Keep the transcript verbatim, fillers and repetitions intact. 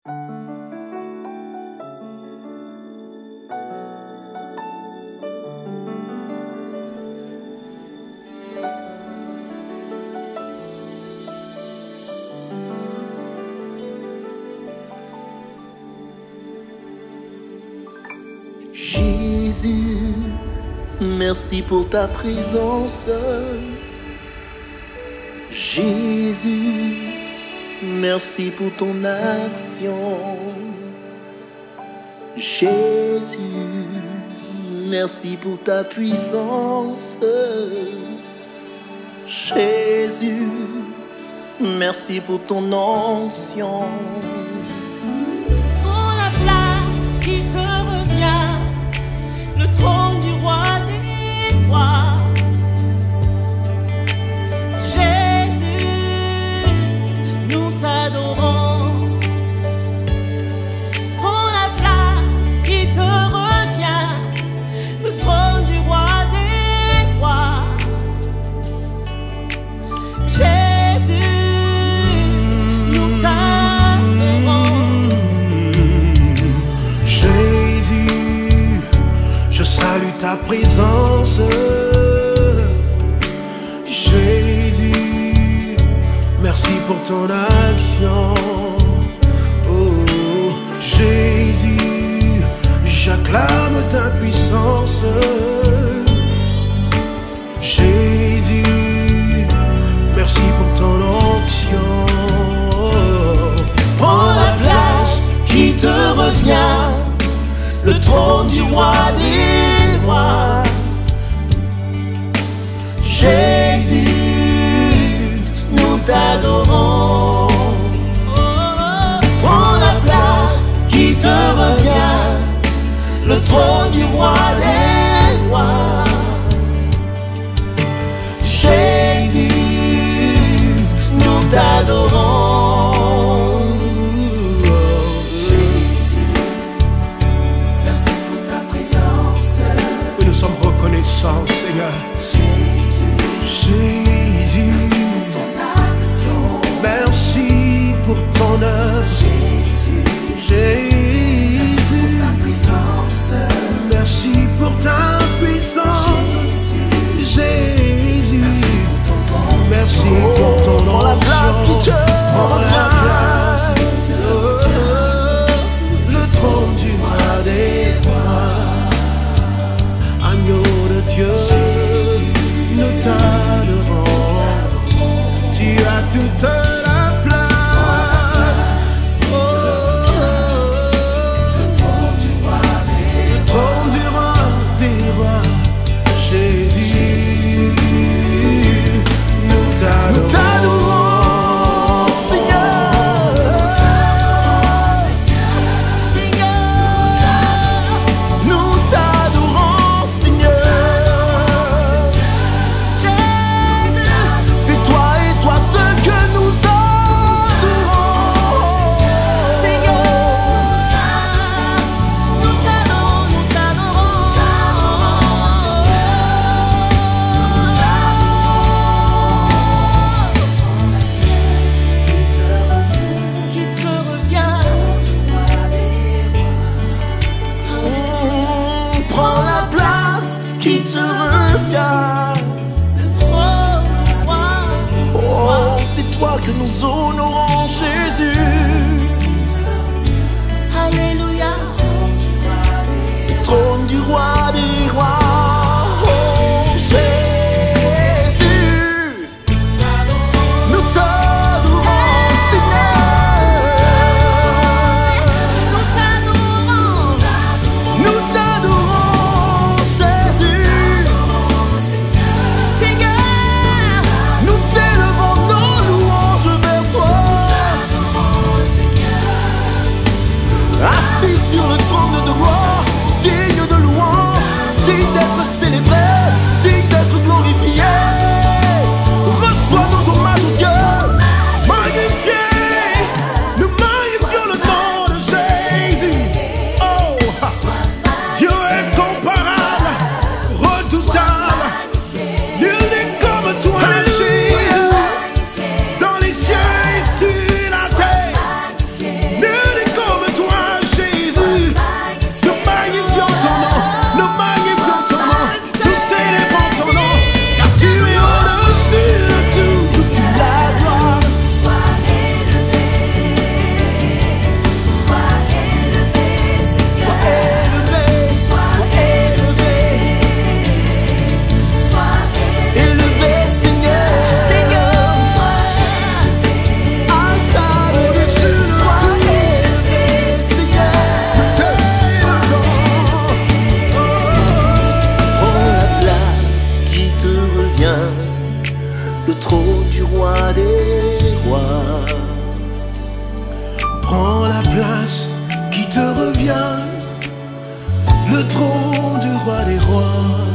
Jésus, merci pour ta présence. Jésus, merci pour ton action. Jésus, merci pour ta puissance. Jésus, merci pour ton onction. Prends la place qui te revient, le trône du roi des rois. Jésus, nous t'adorons. Prends la place qui te revient, le trône du roi des rois. Jésus, nous t'adorons. Jésus, je salue ta présence. Jésus, merci pour ton action. Oh, Jésus, j'acclame ta puissance. Jésus, merci pour ton onction. Prends la place qui te revient, le trône du roi des rois. Jésus, nous t'adorons. Prends la place qui te revient, le trône du roi des rois. Jésus, nous t'adorons. Jésus, merci pour ta présence. Oui, nous sommes reconnaissants, Seigneur. Jésus, Jésus, merci pour ton action. merci pour ton œuvre. Jésus, merci Jésus, pour ta puissance. merci pour ta puissance. Jésus, Jésus, merci pour ton onction. merci pour ton Prends la place qui te Prends la revient. place qui te revient. Le trône du roi des rois. Agneau de Dieu, nous t'adorons. Tu as toute la place. Oh, Le trône du roi des le trône du roi des rois. Jésus, nous t'adorons. t'adorons, Seigneur. Nous t'adorons, Seigneur. C'est toi et toi seul que nous adorons. Qui te revient, Prends la place qui te revient. Oh, c'est toi que nous honorons, Jésus. Alléluia. Trône du roi des rois. Oh, Jésus, nous t'adorons, Seigneur. Nous t'adorons. Nous t'adorons, Jésus. Seigneur, Nous élevons nos louanges vers toi. place qui te revient, le trône du roi des rois.